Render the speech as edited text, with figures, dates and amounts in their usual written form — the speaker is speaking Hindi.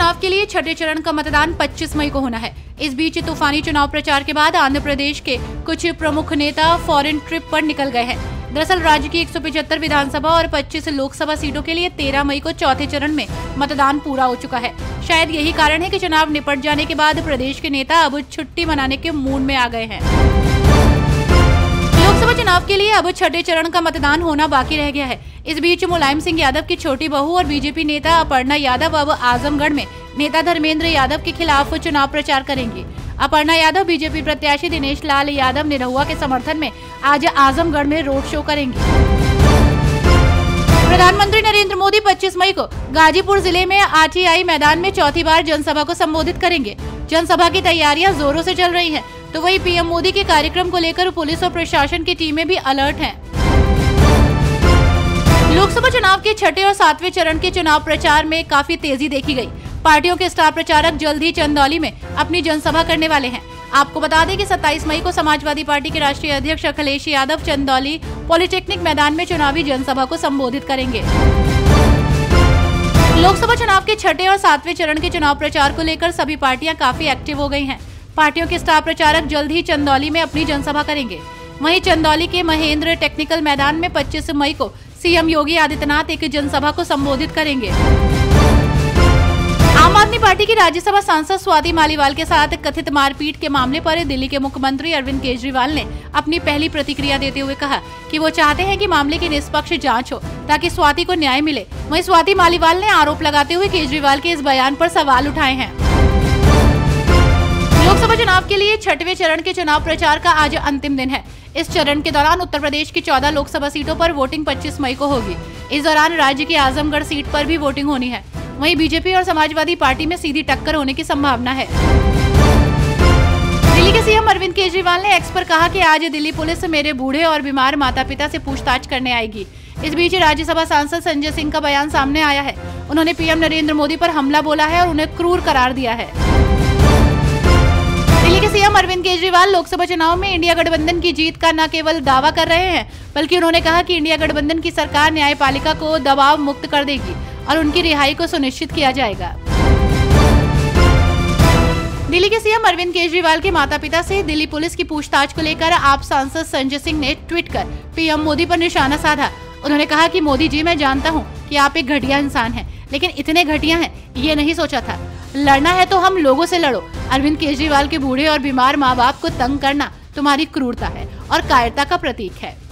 चुनाव के लिए छठे चरण का मतदान 25 मई को होना है। इस बीच तूफानी चुनाव प्रचार के बाद आंध्र प्रदेश के कुछ प्रमुख नेता फॉरेन ट्रिप पर निकल गए हैं। दरअसल राज्य की 175 विधानसभा और 25 लोकसभा सीटों के लिए 13 मई को चौथे चरण में मतदान पूरा हो चुका है। शायद यही कारण है कि चुनाव निपट जाने के बाद प्रदेश के नेता अब छुट्टी मनाने के मूड में आ गए हैं। लोकसभा चुनाव के लिए अब छठे चरण का मतदान होना बाकी रह गया है। इस बीच मुलायम सिंह यादव की छोटी बहू और बीजेपी नेता अपर्णा यादव अब आजमगढ़ में नेता धर्मेंद्र यादव के खिलाफ चुनाव प्रचार करेंगी। अपर्णा यादव बीजेपी प्रत्याशी दिनेश लाल यादव निरहुआ के समर्थन में आज आजमगढ़ में रोड शो करेंगी। प्रधानमंत्री नरेंद्र मोदी 25 मई को गाजीपुर जिले में आरटीआई मैदान में चौथी बार जनसभा को संबोधित करेंगे। जनसभा की तैयारियां जोरों से चल रही हैं, तो वहीं पीएम मोदी के कार्यक्रम को लेकर पुलिस और प्रशासन की टीमें भी अलर्ट हैं। लोकसभा चुनाव के छठे और सातवें चरण के चुनाव प्रचार में काफी तेजी देखी गई। पार्टियों के स्टार प्रचारक जल्द ही चंदौली में अपनी जनसभा करने वाले हैं। आपको बता दें कि 27 मई को समाजवादी पार्टी के राष्ट्रीय अध्यक्ष अखिलेश यादव चंदौली पॉलिटेक्निक मैदान में चुनावी जनसभा को संबोधित करेंगे। लोकसभा चुनाव के छठे और सातवें चरण के चुनाव प्रचार को लेकर सभी पार्टियां काफी एक्टिव हो गई हैं। पार्टियों के स्टार प्रचारक जल्द ही चंदौली में अपनी जनसभा करेंगे। वहीं चंदौली के महेंद्र टेक्निकल मैदान में 25 मई को सीएम योगी आदित्यनाथ एक जनसभा को संबोधित करेंगे। आम आदमी पार्टी की राज्यसभा सांसद स्वाति मालीवाल के साथ कथित मारपीट के मामले पर दिल्ली के मुख्यमंत्री अरविंद केजरीवाल ने अपनी पहली प्रतिक्रिया देते हुए कहा कि वो चाहते हैं कि मामले की निष्पक्ष जांच हो ताकि स्वाति को न्याय मिले। वहीं स्वाति मालीवाल ने आरोप लगाते हुए केजरीवाल के इस बयान पर सवाल उठाए हैं। लोकसभा चुनाव के लिए छठवें चरण के चुनाव प्रचार का आज अंतिम दिन है। इस चरण के दौरान उत्तर प्रदेश की 14 लोकसभा सीटों पर वोटिंग 25 मई को होगी। इस दौरान राज्य की आजमगढ़ सीट पर भी वोटिंग होनी है। वहीं बीजेपी और समाजवादी पार्टी में सीधी टक्कर होने की संभावना है। दिल्ली के सीएम अरविंद केजरीवाल ने एक्स पर कहा कि आज दिल्ली पुलिस मेरे बूढ़े और बीमार माता पिता से पूछताछ करने आएगी। इस बीच राज्यसभा सांसद संजय सिंह का बयान सामने आया है। उन्होंने पीएम नरेंद्र मोदी पर हमला बोला है और उन्हें क्रूर करार दिया है। दिल्ली के सीएम अरविंद केजरीवाल लोकसभा चुनाव में इंडिया गठबंधन की जीत का न केवल दावा कर रहे हैं, बल्कि उन्होंने कहा कि इंडिया गठबंधन की सरकार न्यायपालिका को दबाव मुक्त कर देगी और उनकी रिहाई को सुनिश्चित किया जाएगा। दिल्ली के सीएम अरविंद केजरीवाल के माता-पिता से दिल्ली पुलिस की पूछताछ को लेकर आप सांसद संजय सिंह ने ट्वीट कर पीएम मोदी पर निशाना साधा। उन्होंने कहा कि मोदी जी, मैं जानता हूं कि आप एक घटिया इंसान हैं, लेकिन इतने घटिया हैं ये नहीं सोचा था। लड़ना है तो हम लोगों से लड़ो। अरविंद केजरीवाल के बूढ़े और बीमार माँ बाप को तंग करना तुम्हारी क्रूरता है और कायरता का प्रतीक है।